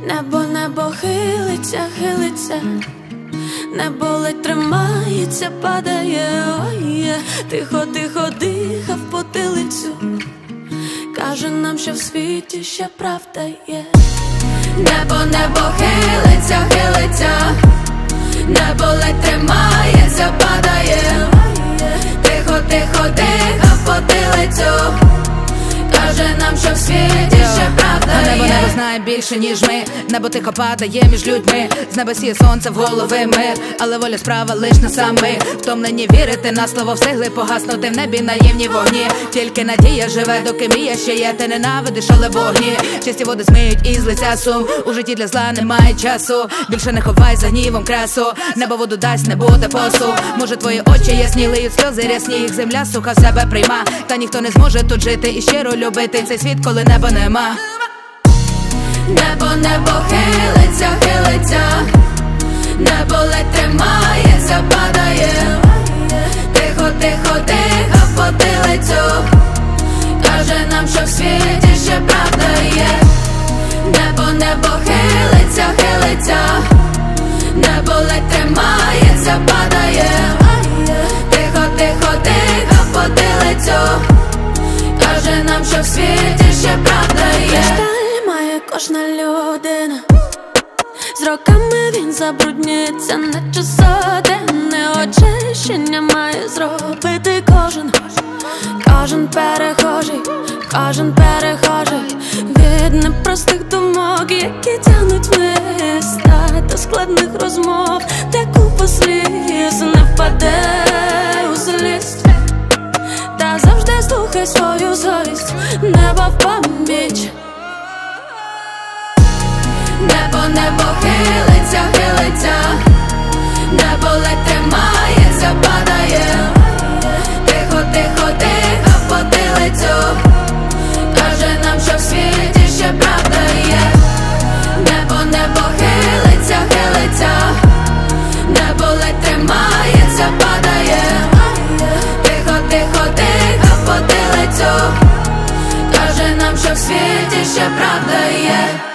Небо хилиться, хилиться, небо ледь тримається, падає, ой, тихо, тихо дихав потилицю, каже нам, що в світі ще правда є. Небо хилиться, хилиться, небо ледь тримається, падає, тихо, тихо дихав потилицю, каже нам, що в світі ще правда є. Небо знає більше, ніж ми. Небо тихо падає між людьми. З неба сіє сонце в голови мир, але воля справа лиш на самих. Втомлені вірити на слово, встигли погаснути в небі наївні вогні. Тільки надія живе, доки мрія ще є. Ти ненавидиш, але вогні чисті води змиють із лиця сум. У житті для зла немає часу. Більше не ховай за гнівом красу. Небо воду дасть, не буде посу. Може твої очі ясні, лиють сльози рясні. Їх земля суха в себе прийма. Та ніхто не зможе тут жити і щиро любити цей світ, коли неба нема. Небо хилиться, хилиться, небо ледь тримається, падає, тихо, тихо дихав потилицю, каже нам, що в світі ще правда є. Небо хилиться, хилиться, небо ледь тримається, падає, тихо, тихо дихав потилицю, каже нам, що в світі ще правда є. Кожна людина, з роками він забруднюється, наче сотенне очищення має зробити кожен перехожий, кожен перехожий від непростих думок, які тягнуть вниз, до складних розмов, де купа сліз не впаде у злість, та завжди слухай свою совість, небо в поміч. Небо хилиться, хилиться, небо ледь тримається, падає, тихо, тихо дихав потилицю, каже нам, що в світі ще правда є. Небо хилиться, хилиться, небо ледь тримається, падає, тихо, тихо дихав потилицю, каже нам, що в світі ще правда є.